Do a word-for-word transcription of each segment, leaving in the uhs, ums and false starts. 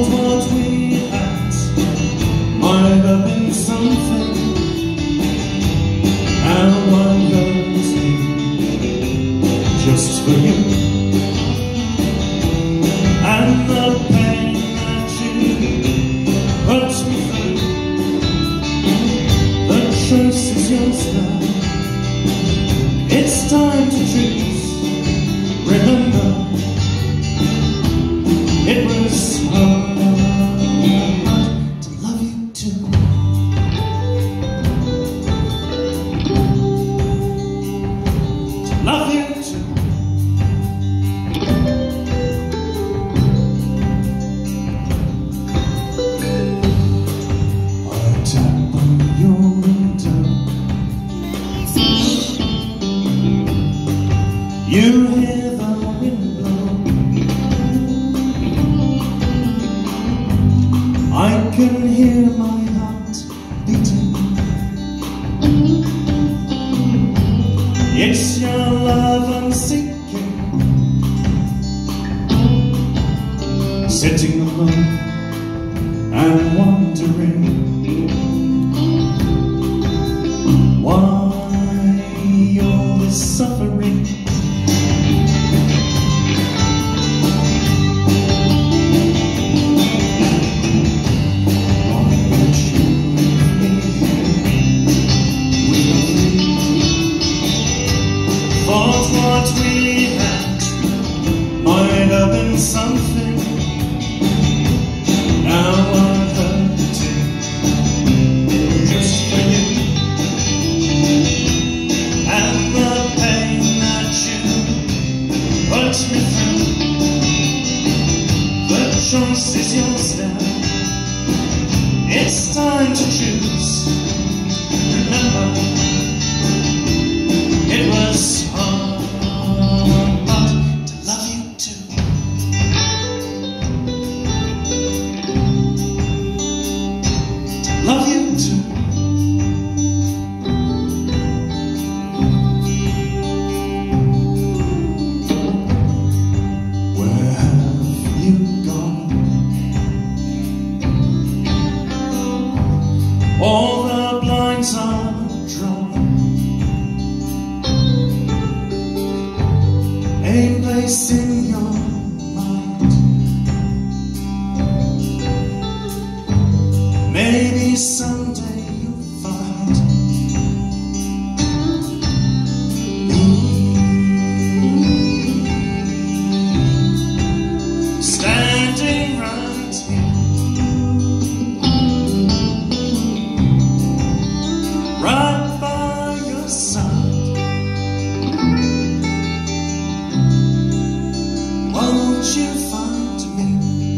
Thought what we had might have been something, and one loves me just for you. And the pain that you put me through, the choice is yours now. It's time to choose. Remember, it was hard to love you too. To love you too. I tap on your window, you hear the wind blow. I can hear my heart beating. It's your love I'm seeking, sitting alone and wondering why all this suffering. Thought what we had might have been something, now I'm hurting just for you. And the pain that you put me through, the choice is yours now. It's time to choose. Remember, it was hard to love you too. To love you too. Where have you gone? All the blinds are drawn. A place in your mind. Maybe someday you'll find me standing right here, right by your side. Won't you find me?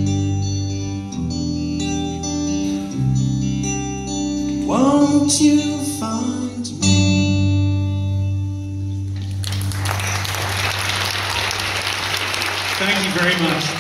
Won't you find me? Thank you very much.